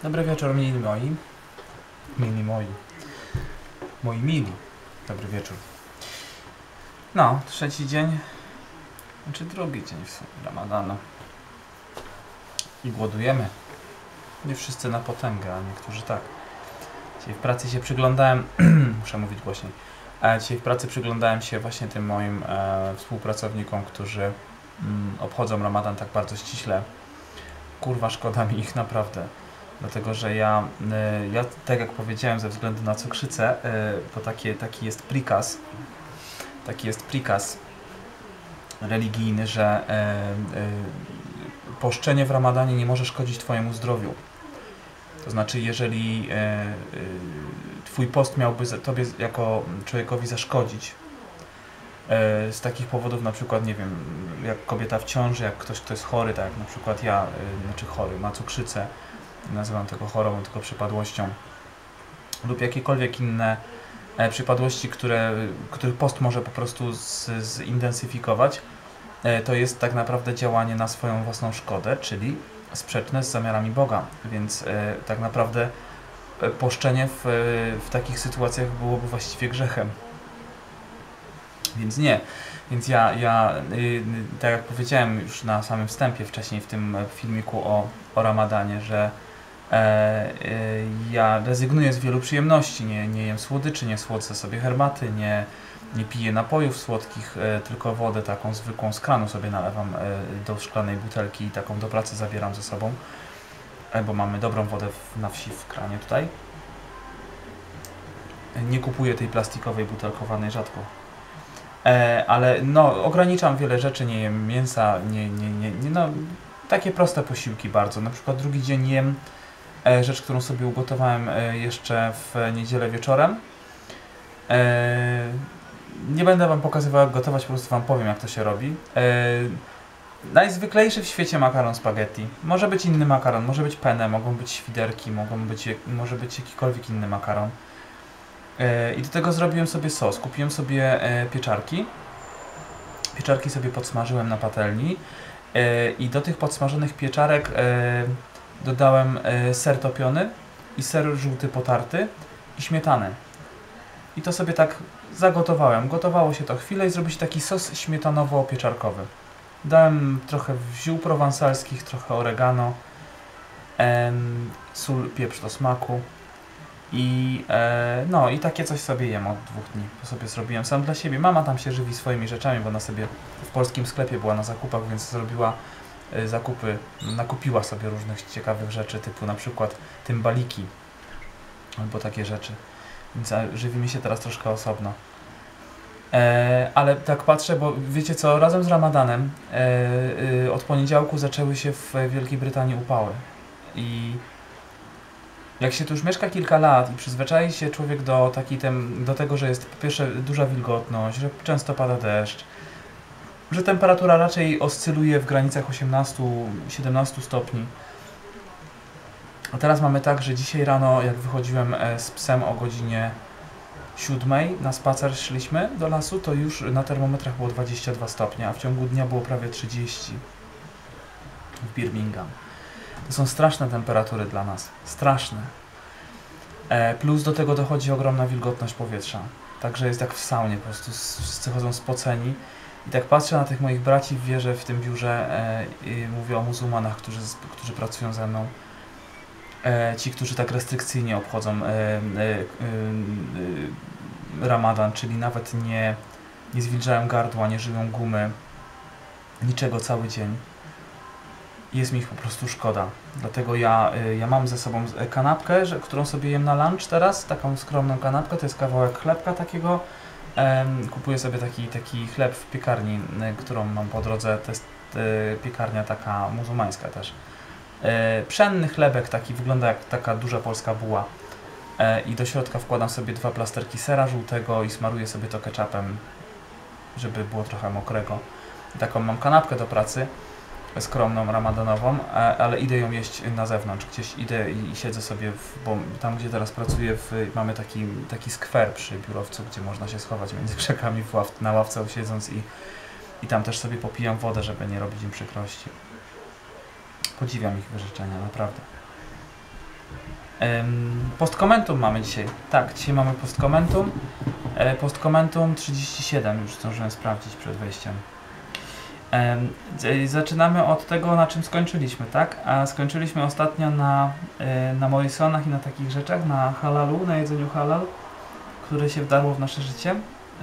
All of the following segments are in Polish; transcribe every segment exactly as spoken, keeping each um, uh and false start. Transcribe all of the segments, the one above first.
Dobry wieczór, mili moi. Mili moi. Moi mili. Dobry wieczór. No, trzeci dzień, znaczy drugi dzień w sumie Ramadanu. I głodujemy. Nie wszyscy na potęgę, a niektórzy tak. Dzisiaj w pracy się przyglądałem, muszę mówić głośniej, a dzisiaj w pracy przyglądałem się właśnie tym moim e, współpracownikom, którzy mm, obchodzą Ramadan tak bardzo ściśle. Kurwa, szkoda mi ich naprawdę. Dlatego, że ja, y, ja, tak jak powiedziałem, ze względu na cukrzycę, y, bo takie, taki jest prikaz, taki jest prikaz religijny, że y, y, poszczenie w Ramadanie nie może szkodzić Twojemu zdrowiu. To znaczy, jeżeli y, y, Twój post miałby Tobie jako człowiekowi zaszkodzić, y, z takich powodów, na przykład, nie wiem, jak kobieta w ciąży, jak ktoś, kto jest chory, tak jak na przykład ja, y, znaczy chory, ma cukrzycę, nazywam tego chorobą, tylko przypadłością, lub jakiekolwiek inne e, przypadłości, które, których post może po prostu z, zintensyfikować, e, to jest tak naprawdę działanie na swoją własną szkodę, czyli sprzeczne z zamiarami Boga. Więc e, tak naprawdę e, poszczenie w, w takich sytuacjach byłoby właściwie grzechem. Więc nie. Więc ja, ja y, tak jak powiedziałem już na samym wstępie wcześniej w tym filmiku o, o Ramadanie, że e, e, ja rezygnuję z wielu przyjemności, nie, nie jem słodyczy, nie słodzę sobie herbaty, nie, nie piję napojów słodkich, e, tylko wodę taką zwykłą z kranu sobie nalewam e, do szklanej butelki i taką do pracy zabieram ze sobą, e, bo mamy dobrą wodę w, na wsi w kranie tutaj. Nie kupuję tej plastikowej, butelkowanej rzadko. E, ale no, ograniczam wiele rzeczy, nie jem mięsa, nie, nie, nie, nie, no, takie proste posiłki bardzo. Na przykład drugi dzień jem e, rzecz, którą sobie ugotowałem e, jeszcze w niedzielę wieczorem. E, nie będę Wam pokazywał, jak gotować, po prostu Wam powiem, jak to się robi. E, najzwyklejszy w świecie makaron spaghetti. Może być inny makaron, może być penne, mogą być świderki, mogą być, może być jakikolwiek inny makaron. I do tego zrobiłem sobie sos. Kupiłem sobie pieczarki. Pieczarki sobie podsmażyłem na patelni. I do tych podsmażonych pieczarek dodałem ser topiony i ser żółty potarty i śmietanę. I to sobie tak zagotowałem. Gotowało się to chwilę i zrobił się taki sos śmietanowo-pieczarkowy. Dałem trochę ziół prowansalskich, trochę oregano, sól, pieprz do smaku. I e, no i takie coś sobie jem od dwóch dni. To sobie zrobiłem sam dla siebie. Mama tam się żywi swoimi rzeczami, bo ona sobie w polskim sklepie była na zakupach, więc zrobiła e, zakupy, nakupiła sobie różnych ciekawych rzeczy, typu na przykład tymbaliki albo takie rzeczy. Więc a, żywimy się teraz troszkę osobno. E, ale tak patrzę, bo wiecie co, razem z Ramadanem e, e, od poniedziałku zaczęły się w Wielkiej Brytanii upały. I jak się tu już mieszka kilka lat i przyzwyczai się człowiek do, taki tem, do tego, że jest po pierwsze duża wilgotność, że często pada deszcz, że temperatura raczej oscyluje w granicach osiemnastu do siedemnastu stopni. A teraz mamy tak, że dzisiaj rano, jak wychodziłem z psem o godzinie siódmej, na spacer szliśmy do lasu, to już na termometrach było dwadzieścia dwa stopnie, a w ciągu dnia było prawie trzydzieści w Birmingham. To są straszne temperatury dla nas. Straszne. E, plus do tego dochodzi ogromna wilgotność powietrza. Także jest jak w saunie, po prostu wszyscy chodzą spoceni. I tak patrzę na tych moich braci w wierze w tym biurze e, i mówię o muzułmanach, którzy, którzy pracują ze mną. E, ci, którzy tak restrykcyjnie obchodzą e, e, e, Ramadan, czyli nawet nie, nie zwilżają gardła, nie żyją gumy, niczego cały dzień. Jest mi ich po prostu szkoda. Dlatego ja, ja mam ze sobą kanapkę, że, którą sobie jem na lunch teraz, taką skromną kanapkę, to jest kawałek chlebka takiego. Ehm, kupuję sobie taki, taki chleb w piekarni, którą mam po drodze, to jest e, piekarnia taka muzułmańska też. E, pszenny chlebek taki, wygląda jak taka duża polska buła. E, I do środka wkładam sobie dwa plasterki sera żółtego i smaruję sobie to ketchupem, żeby było trochę mokrego. I taką mam kanapkę do pracy. Skromną, ramadanową, ale idę ją jeść na zewnątrz, gdzieś idę i siedzę sobie, w, bo tam gdzie teraz pracuję, w, mamy taki, taki skwer przy biurowcu, gdzie można się schować między krzakami w ław, na ławce siedząc i, i tam też sobie popijam wodę, żeby nie robić im przykrości. Podziwiam ich wyrzeczenia, naprawdę. Postkomentum mamy dzisiaj. Tak, dzisiaj mamy postkomentum. Postkomentum trzydzieści siedem, już zdążyłem sprawdzić przed wejściem. Zaczynamy od tego, na czym skończyliśmy, tak? A skończyliśmy ostatnio na, na Morrisonach i na takich rzeczach, na halalu, na jedzeniu halal, które się wdarło w nasze życie.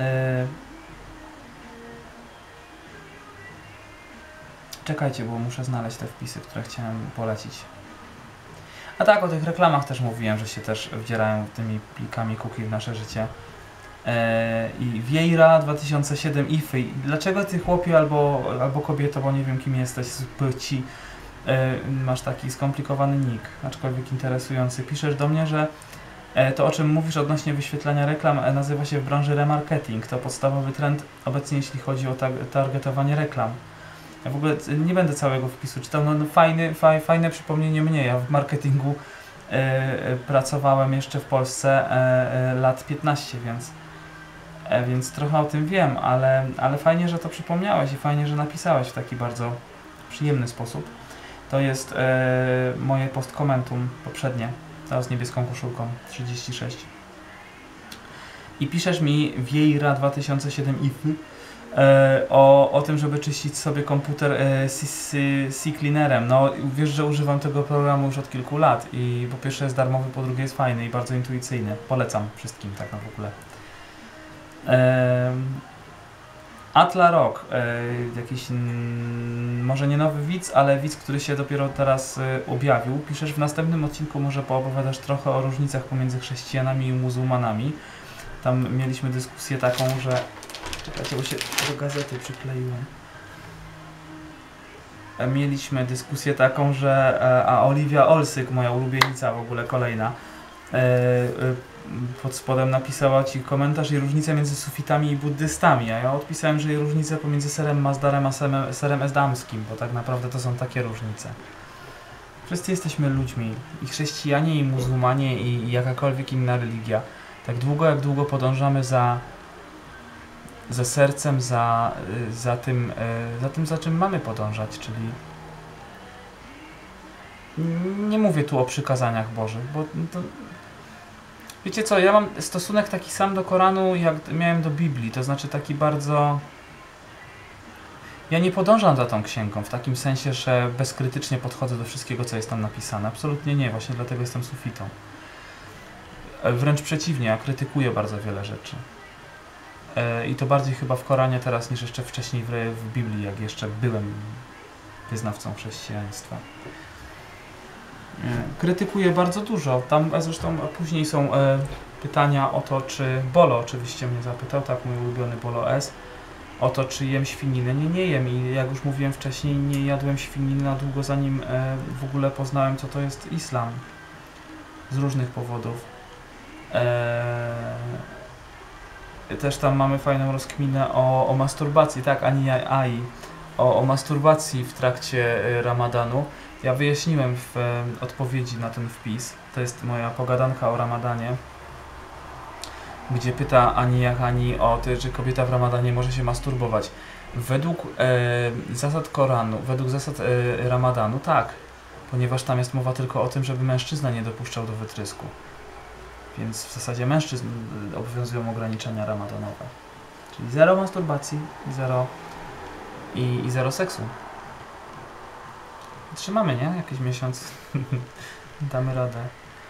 Czekajcie, bo muszę znaleźć te wpisy, które chciałem polecić. A tak, o tych reklamach też mówiłem, że się też wdzierają tymi plikami cookie w nasze życie. Eee, I Vieira dwa tysiące siedem Ify. Dlaczego ty, chłopie albo, albo kobieto, bo nie wiem kim jesteś z płci, eee, masz taki skomplikowany nick, aczkolwiek interesujący. Piszesz do mnie, że e, to, o czym mówisz odnośnie wyświetlania reklam, e, nazywa się w branży remarketing. To podstawowy trend obecnie, jeśli chodzi o tar targetowanie reklam. Ja w ogóle nie będę całego wpisu czytał, no, no fajny, faj, fajne przypomnienie mnie. Ja w marketingu e, e, pracowałem jeszcze w Polsce e, e, lat piętnaście, więc, e, więc trochę o tym wiem, ale, ale fajnie, że to przypomniałeś i fajnie, że napisałeś w taki bardzo przyjemny sposób. To jest e, moje postkomentum poprzednie, to z niebieską koszulką, trzydzieści sześć. I piszesz mi Vieira dwa tysiące siedem Ify. E, o, o tym, żeby czyścić sobie komputer e, C-Cleanerem. No wiesz, że używam tego programu już od kilku lat i po pierwsze jest darmowy, po drugie jest fajny i bardzo intuicyjny. Polecam wszystkim tak na w ogóle. E, Atla Rock, e, jakiś mm, może nie nowy widz, ale widz, który się dopiero teraz e, objawił. Piszesz, w następnym odcinku może poopowiadasz trochę o różnicach pomiędzy chrześcijanami i muzułmanami. Tam mieliśmy dyskusję taką, że czekajcie, bo się do gazety przykleiłem. Mieliśmy dyskusję taką, że a Oliwia Olsyk, moja ulubienica w ogóle kolejna, pod spodem napisała ci komentarz i różnica między sufitami i buddystami, a ja odpisałem, że i różnica pomiędzy serem Mazdarem a serem, serem ezdamskim, bo tak naprawdę to są takie różnice. Wszyscy jesteśmy ludźmi, i chrześcijanie, i muzułmanie, i jakakolwiek inna religia. Tak długo, jak długo podążamy za za sercem, za, za, tym, za tym, za czym mamy podążać, czyli nie mówię tu o przykazaniach Bożych, bo to, wiecie co, ja mam stosunek taki sam do Koranu, jak miałem do Biblii, to znaczy taki bardzo... Ja nie podążam za tą księgą, w takim sensie, że bezkrytycznie podchodzę do wszystkiego, co jest tam napisane. Absolutnie nie, właśnie dlatego jestem sufitą. Wręcz przeciwnie, ja krytykuję bardzo wiele rzeczy. I to bardziej chyba w Koranie teraz niż jeszcze wcześniej w, w Biblii, jak jeszcze byłem wyznawcą chrześcijaństwa. Krytykuję bardzo dużo. Tam zresztą później są e, pytania o to, czy Bolo oczywiście mnie zapytał, tak, mój ulubiony Bolo S, o to, czy jem świninę. Nie, nie jem i jak już mówiłem wcześniej, nie jadłem świniny na długo, zanim e, w ogóle poznałem, co to jest islam. Z różnych powodów. E, Też tam mamy fajną rozkminę o, o masturbacji, tak, Ani Ai, o, o masturbacji w trakcie Ramadanu. Ja wyjaśniłem w e, odpowiedzi na ten wpis, to jest moja pogadanka o Ramadanie, gdzie pyta Ani Ani o to, czy kobieta w Ramadanie może się masturbować. Według e, zasad Koranu, według zasad e, Ramadanu tak, ponieważ tam jest mowa tylko o tym, żeby mężczyzna nie dopuszczał do wytrysku. Więc w zasadzie mężczyzn obowiązują ograniczenia ramadanowe. Czyli zero masturbacji i zero, i, i zero seksu. Trzymamy, nie? Jakiś miesiąc. Damy radę.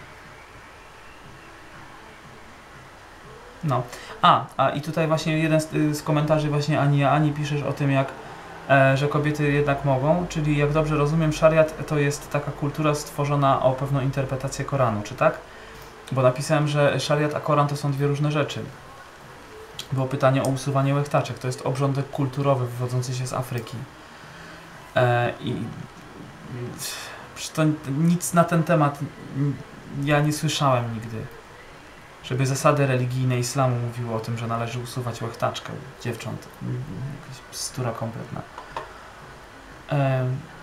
No. A, a i tutaj właśnie jeden z, z komentarzy właśnie Ani Ani piszesz o tym, jak e, że kobiety jednak mogą, czyli jak dobrze rozumiem, szariat to jest taka kultura stworzona o pewną interpretację Koranu, czy tak? Bo napisałem, że szariat a Koran to są dwie różne rzeczy. Było pytanie o usuwanie łechtaczek. To jest obrządek kulturowy wywodzący się z Afryki. E, I to nic na ten temat ja nie słyszałem nigdy. Żeby zasady religijne islamu mówiły o tym, że należy usuwać łechtaczkę dziewcząt. Jakaś bzdura kompletna. E,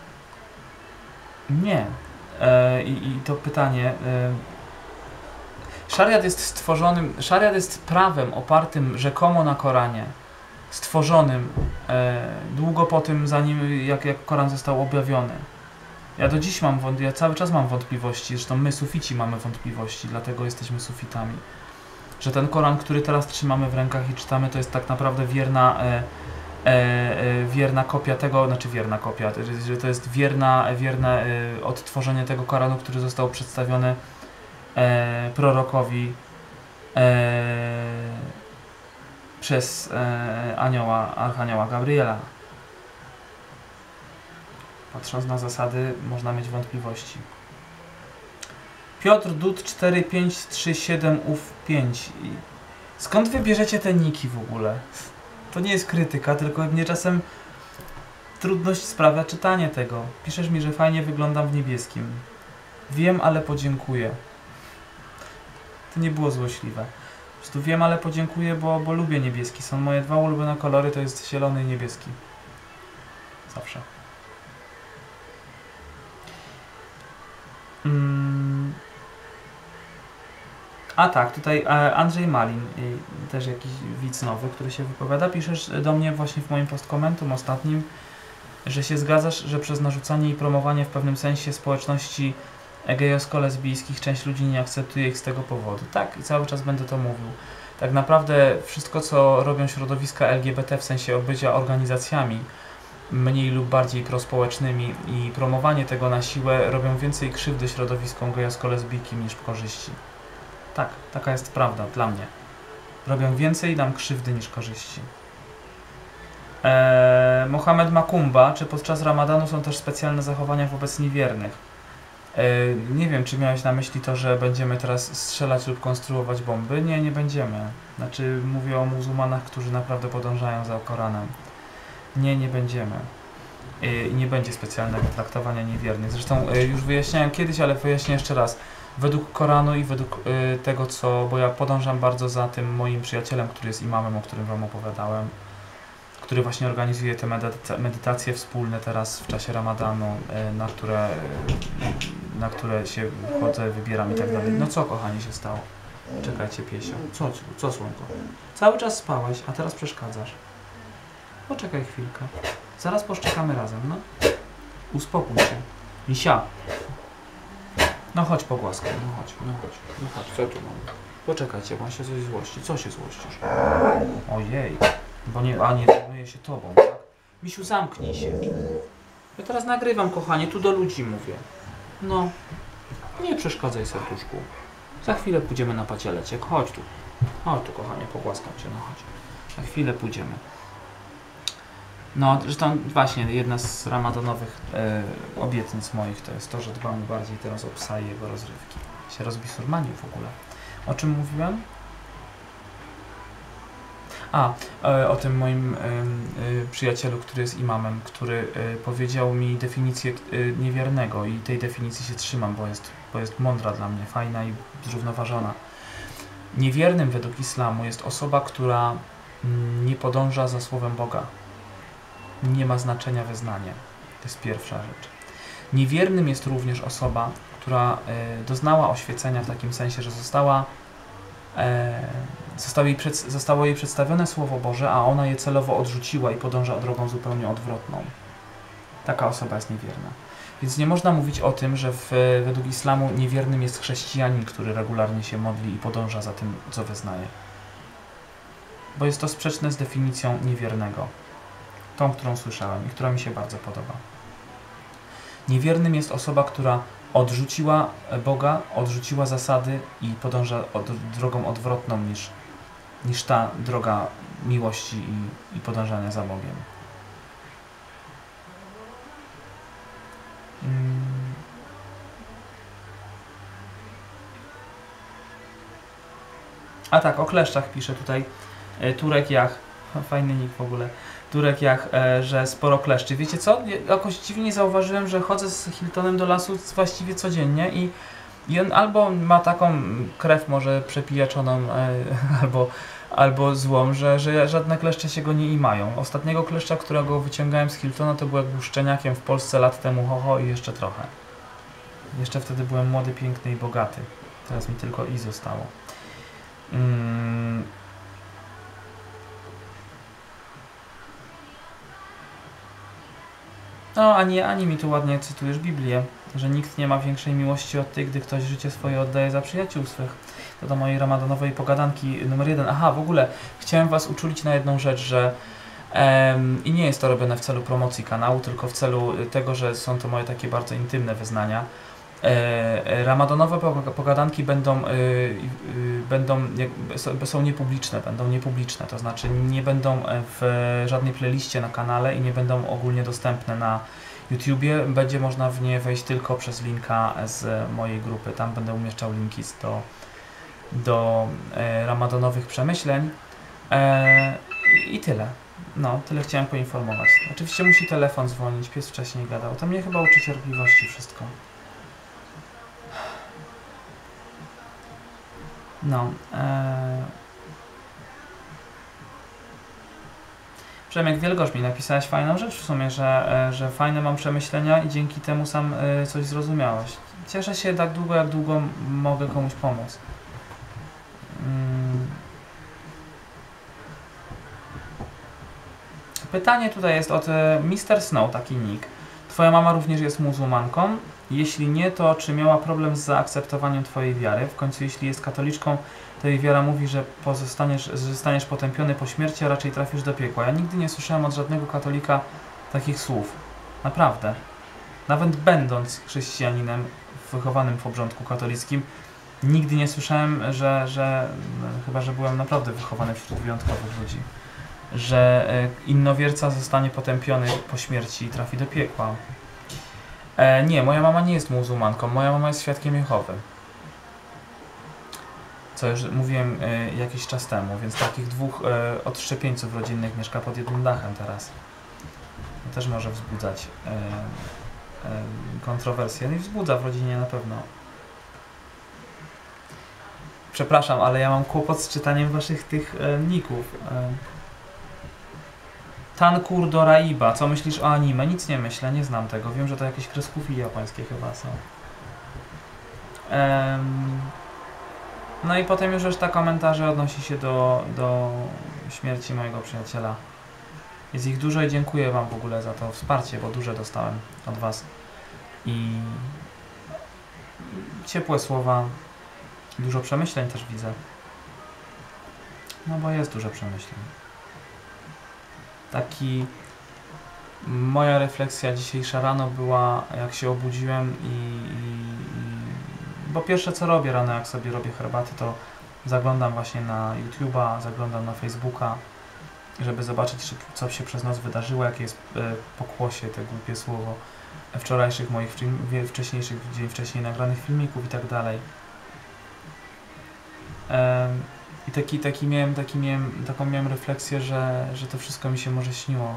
nie. E, i, I to pytanie... E, Szariat jest stworzonym, szariat jest prawem opartym rzekomo na Koranie, stworzonym e, długo po tym, zanim jak, jak Koran został objawiony. Ja do dziś mam wątpliwości, ja cały czas mam wątpliwości, zresztą my sufici mamy wątpliwości, dlatego jesteśmy sufitami. Że ten Koran, który teraz trzymamy w rękach i czytamy, to jest tak naprawdę wierna, e, e, e, wierna kopia tego, znaczy wierna kopia, że to jest wierna, wierne e, odtworzenie tego Koranu, który został przedstawiony e, prorokowi e, przez e, anioła, archanioła Gabriela. Patrząc na zasady, można mieć wątpliwości. Piotr Dud cztery pięć trzy siedem U F pięć. Skąd wy bierzecie te niki w ogóle? To nie jest krytyka, tylko mnie czasem trudność sprawia czytanie tego. Piszesz mi, że fajnie wyglądam w niebieskim. Wiem, ale podziękuję. To nie było złośliwe. Po prostu wiem, ale podziękuję, bo, bo lubię niebieski. Są moje dwa ulubione kolory, to jest zielony i niebieski. Zawsze. Mm. A tak, tutaj Andrzej Malin, też jakiś widz nowy, który się wypowiada. Piszesz do mnie właśnie w moim postkomentum ostatnim, że się zgadzasz, że przez narzucanie i promowanie w pewnym sensie społeczności gejowsko-lesbijskich część ludzi nie akceptuje ich z tego powodu. Tak, i cały czas będę to mówił. Tak naprawdę wszystko, co robią środowiska L G B T w sensie odbycia organizacjami mniej lub bardziej prospołecznymi i promowanie tego na siłę robią więcej krzywdy środowiskom gejowsko-lesbijskim niż korzyści. Tak, taka jest prawda dla mnie. Robią więcej nam krzywdy niż korzyści. Eee, Mohamed Makumba, czy podczas Ramadanu są też specjalne zachowania wobec niewiernych? Eee, nie wiem, czy miałeś na myśli to, że będziemy teraz strzelać lub konstruować bomby? Nie, nie będziemy. Znaczy, mówię o muzułmanach, którzy naprawdę podążają za Koranem. Nie, nie będziemy. I nie będzie specjalnego traktowania niewiernych. Zresztą y, już wyjaśniałem kiedyś, ale wyjaśnię jeszcze raz. Według Koranu i według y, tego, co... Bo ja podążam bardzo za tym moim przyjacielem, który jest imamem, o którym wam opowiadałem, który właśnie organizuje te medyta medytacje wspólne teraz w czasie Ramadanu, y, na które y, na które się chodzę, wybieram i tak dalej. No co, kochanie, się stało? Czekajcie, piesio. Co, co, słonko? Cały czas spałeś, a teraz przeszkadzasz. Poczekaj chwilkę. Zaraz poszczekamy razem, no. Uspokój się. Misia. No chodź pogłaskaj, no chodź, no chodź. No chodź, co tu mam? Poczekajcie, bo on się coś złości. Co się złościsz? Ojej. Bo nie, a nie zajmuję się tobą, tak? Misiu, zamknij się. Ja teraz nagrywam, kochanie, tu do ludzi mówię. No. Nie przeszkadzaj, serduszku. Za chwilę pójdziemy na pacieleciek. Chodź tu. Chodź tu, kochanie, pogłaskam cię, no chodź. Za chwilę pójdziemy. No, zresztą właśnie jedna z ramadanowych e, obietnic moich to jest to, że dbam bardziej teraz o psa i jego rozrywki. Się rozbisurmanił w ogóle. O czym mówiłem? A, e, o tym moim e, e, przyjacielu, który jest imamem, który e, powiedział mi definicję e, niewiernego i tej definicji się trzymam, bo jest, bo jest mądra dla mnie, fajna i zrównoważona. Niewiernym według islamu jest osoba, która mm, nie podąża za słowem Boga. Nie ma znaczenia wyznanie. To jest pierwsza rzecz. Niewiernym jest również osoba, która e, doznała oświecenia w takim sensie, że została, e, zostało, jej przed, zostało jej przedstawione Słowo Boże, a ona je celowo odrzuciła i podąża drogą zupełnie odwrotną. Taka osoba jest niewierna. Więc nie można mówić o tym, że w, według islamu niewiernym jest chrześcijanin, który regularnie się modli i podąża za tym, co wyznaje. Bo jest to sprzeczne z definicją niewiernego. Tą, którą słyszałem i która mi się bardzo podoba. Niewiernym jest osoba, która odrzuciła Boga, odrzuciła zasady i podąża od, drogą odwrotną niż, niż ta droga miłości i, i podążania za Bogiem. Hmm. A tak, o kleszczach pisze tutaj Turek Jach. Fajny nick w ogóle. Turek Jach, e, że sporo kleszczy. Wiecie co? Jakoś dziwnie zauważyłem, że chodzę z Hiltonem do lasu właściwie codziennie i, i on albo ma taką krew może przepijaczoną, e, albo, albo złą, że, że żadne kleszcze się go nie imają. Ostatniego kleszcza, którego wyciągałem z Hiltona, to był jak był szczeniakiem w Polsce lat temu, ho, ho i jeszcze trochę. Jeszcze wtedy byłem młody, piękny i bogaty. Teraz mi tylko i zostało. Mm. No, ani, ani mi tu ładnie cytujesz Biblię, że nikt nie ma większej miłości od tej, gdy ktoś życie swoje oddaje za przyjaciół swych. To do mojej ramadanowej pogadanki numer jeden. Aha, w ogóle chciałem was uczulić na jedną rzecz, że em, i nie jest to robione w celu promocji kanału, tylko w celu tego, że są to moje takie bardzo intymne wyznania. E, ramadanowe pogadanki będą, y, y, będą jakby, są niepubliczne, będą niepubliczne, to znaczy nie będą w żadnej playliście na kanale i nie będą ogólnie dostępne na YouTubie. Będzie można w nie wejść tylko przez linka z mojej grupy. Tam będę umieszczał linki do, do e, ramadanowych przemyśleń. E, I tyle. No, tyle chciałem poinformować. Oczywiście musi telefon dzwonić, pies wcześniej gadał. To mnie chyba uczy cierpliwości wszystko. No. E... Przemek Wielgosz mi napisałeś fajną rzecz w sumie, że, że fajne mam przemyślenia i dzięki temu sam coś zrozumiałeś. Cieszę się tak długo, jak długo mogę komuś pomóc. Hmm. Pytanie tutaj jest od mister Snow, taki nick. Twoja mama również jest muzułmanką? Jeśli nie, to czy miała problem z zaakceptowaniem twojej wiary? W końcu jeśli jest katoliczką, to jej wiara mówi, że pozostaniesz, że zostaniesz potępiony po śmierci, a raczej trafisz do piekła. Ja nigdy nie słyszałem od żadnego katolika takich słów. Naprawdę. Nawet będąc chrześcijaninem wychowanym w obrządku katolickim, nigdy nie słyszałem, że, że no, chyba, że byłem naprawdę wychowany wśród wyjątkowych ludzi, że innowierca zostanie potępiony po śmierci i trafi do piekła. E, nie, moja mama nie jest muzułmanką, moja mama jest świadkiem Jehowy. Co już mówiłem e, jakiś czas temu, więc takich dwóch e, odszczepieńców rodzinnych mieszka pod jednym dachem teraz. To też może wzbudzać e, e, kontrowersje. No i wzbudza w rodzinie na pewno. Przepraszam, ale ja mam kłopot z czytaniem waszych tych e, ników. E, Tankur Doraiba, co myślisz o anime? Nic nie myślę, nie znam tego. Wiem, że to jakieś kreskówki japońskie chyba są. Um, no i potem już reszta komentarzy odnosi się do, do śmierci mojego przyjaciela. Jest ich dużo i dziękuję wam w ogóle za to wsparcie, bo duże dostałem od was. I ciepłe słowa, dużo przemyśleń też widzę. No bo jest dużo przemyśleń. Taki moja refleksja dzisiejsza rano była, jak się obudziłem i, i, i bo pierwsze co robię rano, jak sobie robię herbaty, to zaglądam właśnie na YouTube'a, zaglądam na Facebooka, żeby zobaczyć, co się przez noc wydarzyło, jakie jest pokłosie, te głupie słowo wczorajszych moich wcześniejszych, dzień wcześniej nagranych filmików i tak dalej. I taki, taki miałem, taki miałem, taką miałem refleksję, że, że to wszystko mi się może śniło.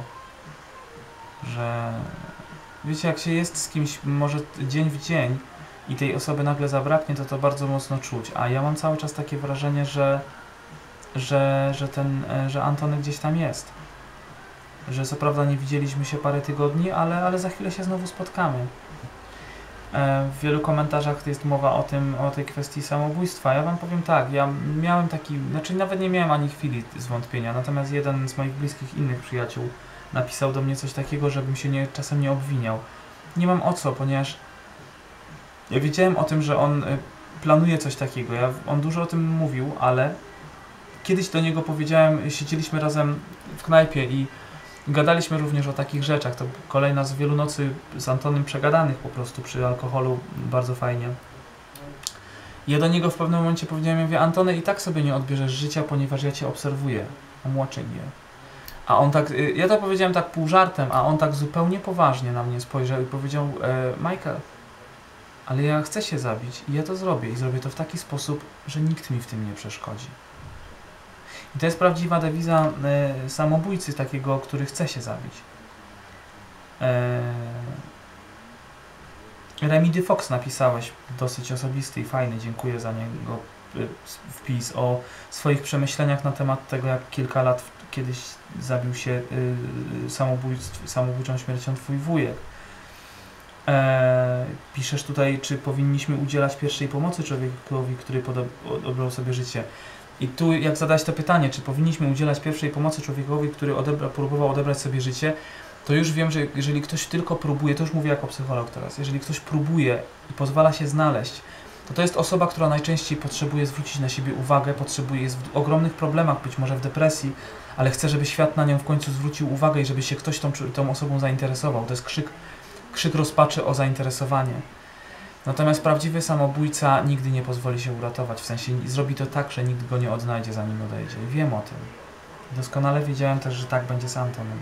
Że wiecie, jak się jest z kimś może dzień w dzień i tej osoby nagle zabraknie, to to bardzo mocno czuć. A ja mam cały czas takie wrażenie, że, że, że ten, że Antony gdzieś tam jest. Że co prawda nie widzieliśmy się parę tygodni, ale, ale za chwilę się znowu spotkamy. W wielu komentarzach jest mowa o tym, o tej kwestii samobójstwa. Ja wam powiem tak, ja miałem taki, znaczy nawet nie miałem ani chwili zwątpienia, natomiast jeden z moich bliskich innych przyjaciół napisał do mnie coś takiego, żebym się nie, czasem nie obwiniał. Nie mam o co, ponieważ ja wiedziałem o tym, że on planuje coś takiego. Ja, on dużo o tym mówił, ale kiedyś do niego powiedziałem, siedzieliśmy razem w knajpie i gadaliśmy również o takich rzeczach. To kolejna z wielu nocy z Antonym przegadanych po prostu przy alkoholu, bardzo fajnie. Ja do niego w pewnym momencie powiedziałem, ja mówię, Antony, i tak sobie nie odbierzesz życia, ponieważ ja cię obserwuję. A młoczy mnie. A on tak, ja to powiedziałem tak pół żartem, a on tak zupełnie poważnie na mnie spojrzał i powiedział, e, Michael, ale ja chcę się zabić i ja to zrobię. I zrobię to w taki sposób, że nikt mi w tym nie przeszkodzi. I to jest prawdziwa dewiza e, samobójcy, takiego, który chce się zabić. E, Remedy Fox napisałeś, dosyć osobisty i fajny, dziękuję za niego, e, wpis o swoich przemyśleniach na temat tego, jak kilka lat kiedyś zabił się e, samobójczą śmiercią twój wujek. E, piszesz tutaj, czy powinniśmy udzielać pierwszej pomocy człowiekowi, który odebrał sobie życie. I tu jak zadać to pytanie, czy powinniśmy udzielać pierwszej pomocy człowiekowi, który odebra, próbował odebrać sobie życie, to już wiem, że jeżeli ktoś tylko próbuje, to już mówię jako psycholog teraz, jeżeli ktoś próbuje i pozwala się znaleźć, to to jest osoba, która najczęściej potrzebuje zwrócić na siebie uwagę, potrzebuje, jest w ogromnych problemach, być może w depresji, ale chce, żeby świat na nią w końcu zwrócił uwagę i żeby się ktoś tą, tą osobą zainteresował. To jest krzyk, krzyk rozpaczy o zainteresowanie. Natomiast prawdziwy samobójca nigdy nie pozwoli się uratować, w sensie zrobi to tak, że nikt go nie odnajdzie, zanim odejdzie. I wiem o tym. Doskonale wiedziałem też, że tak będzie z Antonem.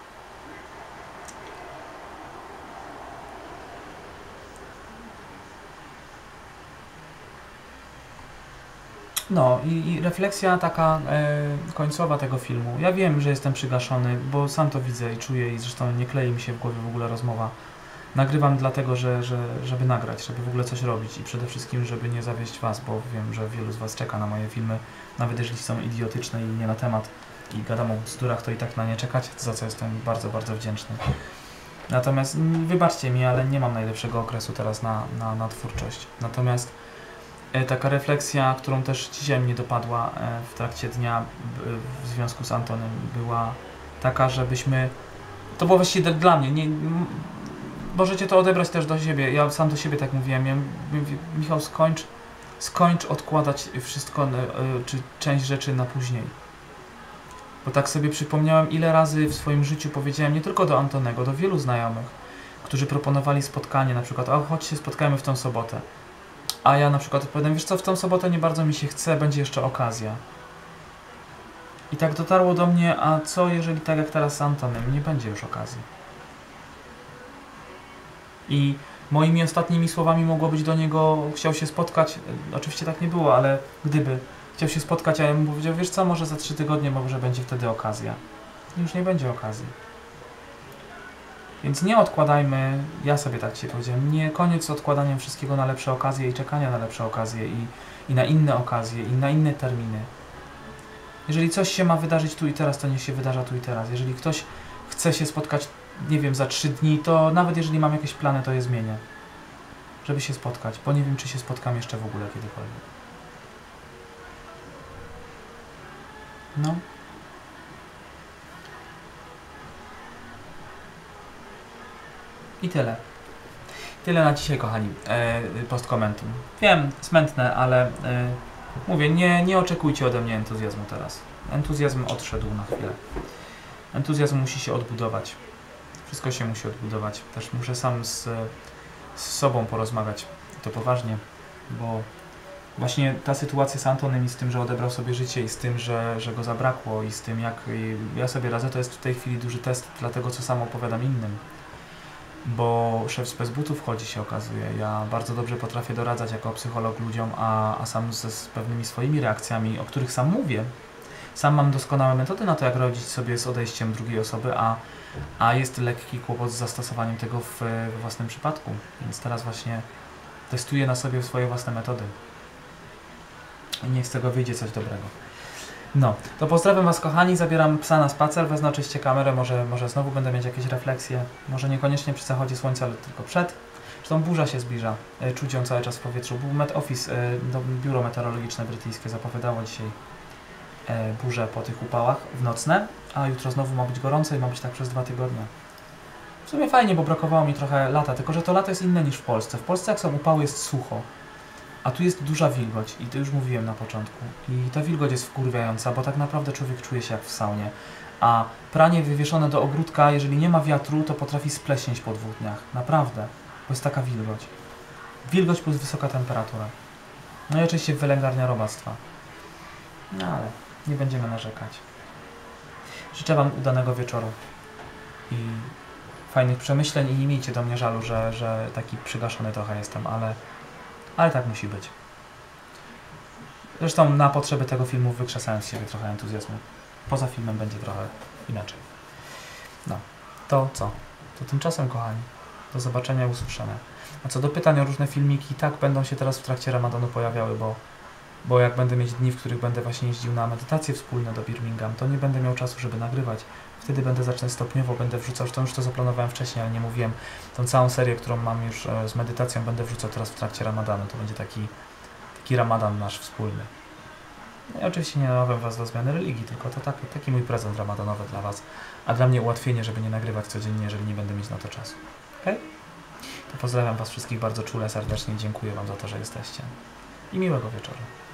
No i, i refleksja taka e, końcowa tego filmu. Ja wiem, że jestem przygaszony, bo sam to widzę i czuję i zresztą nie klei mi się w głowie w ogóle rozmowa. Nagrywam dlatego, że, że, żeby nagrać, żeby w ogóle coś robić i przede wszystkim, żeby nie zawieść Was, bo wiem, że wielu z Was czeka na moje filmy, nawet jeżeli są idiotyczne i nie na temat i gadam o bzdurach, to i tak na nie czekać, za co jestem bardzo, bardzo wdzięczny. Natomiast wybaczcie mi, ale nie mam najlepszego okresu teraz na, na, na twórczość. Natomiast e, taka refleksja, którą też dzisiaj mnie dopadła e, w trakcie dnia b, w związku z Antonem, była taka, żebyśmy... To było właściwie dla mnie, nie... Możecie to odebrać też do siebie. Ja sam do siebie tak mówiłem. Ja mówię, Michał, skończ, skończ odkładać wszystko, czy część rzeczy na później. Bo tak sobie przypomniałem, ile razy w swoim życiu powiedziałem, nie tylko do Antonego, do wielu znajomych, którzy proponowali spotkanie, na przykład, a chodź się spotkajmy w tą sobotę. A ja na przykład odpowiadam, wiesz co, w tą sobotę nie bardzo mi się chce, będzie jeszcze okazja. I tak dotarło do mnie, a co jeżeli tak jak teraz z Antonem, nie będzie już okazji? I moimi ostatnimi słowami mogło być do niego, chciał się spotkać, oczywiście tak nie było, ale gdyby chciał się spotkać, a ja mu powiedział, wiesz co, może za trzy tygodnie, może będzie wtedy okazja. I już nie będzie okazji. Więc nie odkładajmy, ja sobie tak dzisiaj powiedziałem, nie koniec z odkładaniem wszystkiego na lepsze okazje i czekania na lepsze okazje i, i na inne okazje i na inne terminy. Jeżeli coś się ma wydarzyć tu i teraz, to niech się wydarza tu i teraz. Jeżeli ktoś chce się spotkać, nie wiem, za trzy dni, to nawet jeżeli mam jakieś plany, to je zmienię. Żeby się spotkać, bo nie wiem, czy się spotkam jeszcze w ogóle kiedykolwiek. No. I tyle. Tyle na dzisiaj, kochani. E, postkomentum. Wiem, smętne, ale e, mówię, nie, nie oczekujcie ode mnie entuzjazmu teraz. Entuzjazm odszedł na chwilę. Entuzjazm musi się odbudować. Wszystko się musi odbudować. Też muszę sam z, z sobą porozmawiać. To poważnie, bo właśnie ta sytuacja z Antonem i z tym, że odebrał sobie życie i z tym, że, że go zabrakło i z tym, jak ja sobie radzę, to jest w tej chwili duży test dla tego, co sam opowiadam innym. Bo szef z bez butów chodzi, się okazuje. Ja bardzo dobrze potrafię doradzać jako psycholog ludziom, a, a sam ze, z pewnymi swoimi reakcjami, o których sam mówię. Sam mam doskonałe metody na to, jak radzić sobie z odejściem drugiej osoby, a, a jest lekki kłopot z zastosowaniem tego w, we własnym przypadku. Więc teraz właśnie testuję na sobie swoje własne metody. I niech z tego wyjdzie coś dobrego. No, to pozdrawiam Was, kochani, zabieram psa na spacer, wezmę oczywiście kamerę, może, może znowu będę mieć jakieś refleksje, może niekoniecznie przy zachodzie słońca, ale tylko przed. Zresztą burza się zbliża, czuć ją cały czas w powietrzu. Met Office, biuro meteorologiczne brytyjskie, zapowiadało dzisiaj burzę po tych upałach w nocne, a jutro znowu ma być gorąco i ma być tak przez dwa tygodnie. W sumie fajnie, bo brakowało mi trochę lata, tylko że to lato jest inne niż w Polsce. W Polsce jak są upały, jest sucho. A tu jest duża wilgoć i to już mówiłem na początku. I ta wilgoć jest wkurwiająca, bo tak naprawdę człowiek czuje się jak w saunie. A pranie wywieszone do ogródka, jeżeli nie ma wiatru, to potrafi spleśnieć po dwóch dniach. Naprawdę. Bo jest taka wilgoć. Wilgoć plus wysoka temperatura. No i oczywiście wylęgarnia robactwa. No ale nie będziemy narzekać. Życzę Wam udanego wieczoru. I fajnych przemyśleń i nie miejcie do mnie żalu, że, że taki przygaszony trochę jestem, ale Ale tak musi być. Zresztą na potrzeby tego filmu wykrzesałem z siebie trochę entuzjazmu. Poza filmem będzie trochę inaczej. No, to co? To tymczasem, kochani. Do zobaczenia i usłyszenia. A co do pytań o różne filmiki, tak będą się teraz w trakcie Ramadanu pojawiały, bo, bo jak będę mieć dni, w których będę właśnie jeździł na medytacje wspólne do Birmingham, to nie będę miał czasu, żeby nagrywać. Wtedy będę zacznę stopniowo, będę wrzucał, zresztą już to zaplanowałem wcześniej, ale nie mówiłem, tą całą serię, którą mam już e, z medytacją, będę wrzucał teraz w trakcie Ramadanu. To będzie taki, taki Ramadan nasz wspólny. Ja oczywiście nie namawiam was do zmiany religii, tylko to taki, taki mój prezent ramadanowy dla was, a dla mnie ułatwienie, żeby nie nagrywać codziennie, jeżeli nie będę mieć na to czasu. Okej? Okay? To pozdrawiam was wszystkich bardzo czule, serdecznie i dziękuję wam za to, że jesteście. I miłego wieczoru.